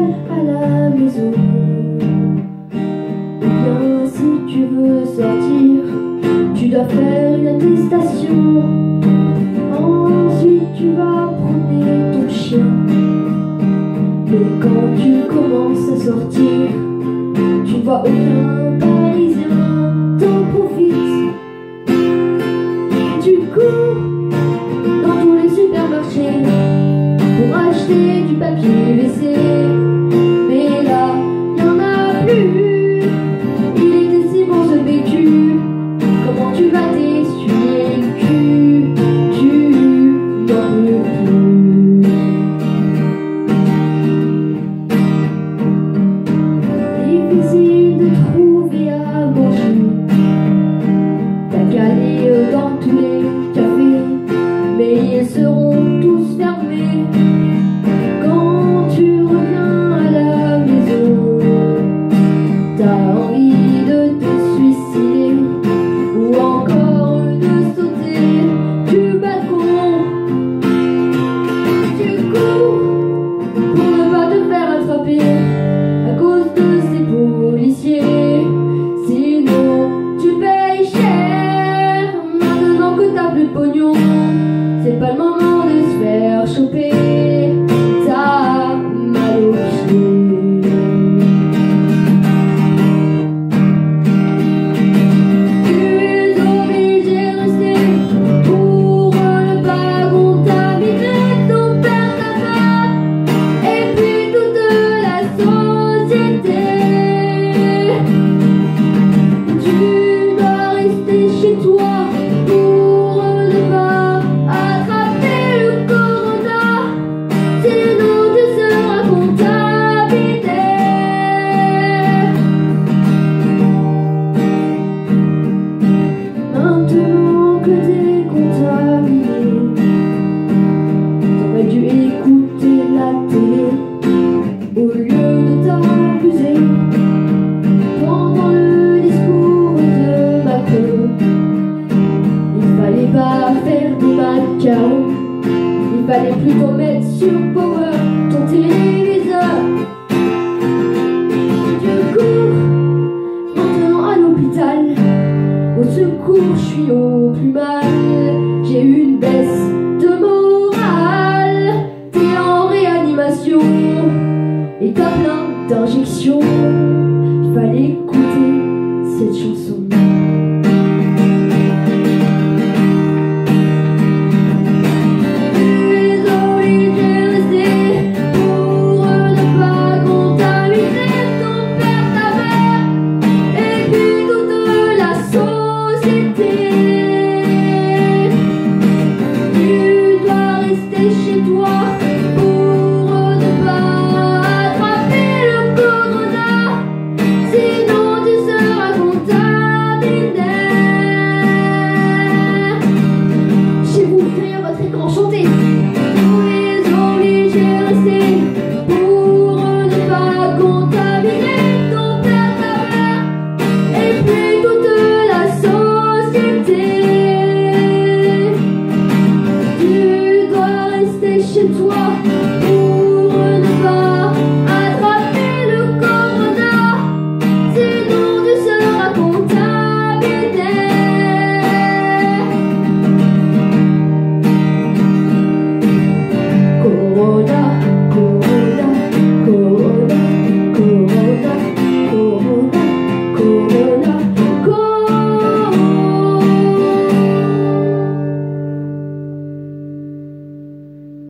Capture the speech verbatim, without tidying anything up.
à la maison. Ou bien si tu veux sortir, tu dois faire une attestation. Ensuite tu vas promener ton chien. Mais quand tu commences à sortir, tu ne vois aucun Parisien, t'en profites. Tu cours dans tous les supermarchés pour acheter du papier W C. Mais là, y en a plus. Il était si bon ce P Q. Comment tu vas t'essuyer le cul? Tu n'en veux plus. Difficile de trouver à manger. T'as qu'à aller dans tous les cafés, mais ils seront tous fermés. Quand tu reviens à la maison, t'as envie de te suicider ou encore de sauter du balcon. Tu cours pour ne pas te faire attraper à cause de ces policiers. Sinon tu payes cher. Maintenant que t'as plus de pognon, c'est pas le moment de se faire choper. T'as mal aux pieds. Tu es obligé de rester pour ne pas contaminer ton père, ta mère et puis toute la société. Tu dois rester chez toi pour ne pas attraper le corona, sinon tu seras contaminé. Maintenant que t'es contaminé, t'aurais dû écouter la télé au lieu de t'abuser. Pendant le discours de Macron, il fallait pas faire des macarons, il fallait plutôt mettre sur power ton téléviseur. Tu cours maintenant à l'hôpital, au secours je suis au plus mal. J'ai eu une baisse de morale, t'es en réanimation et t'as plein d'injections. Il fallait écouter cette chanson.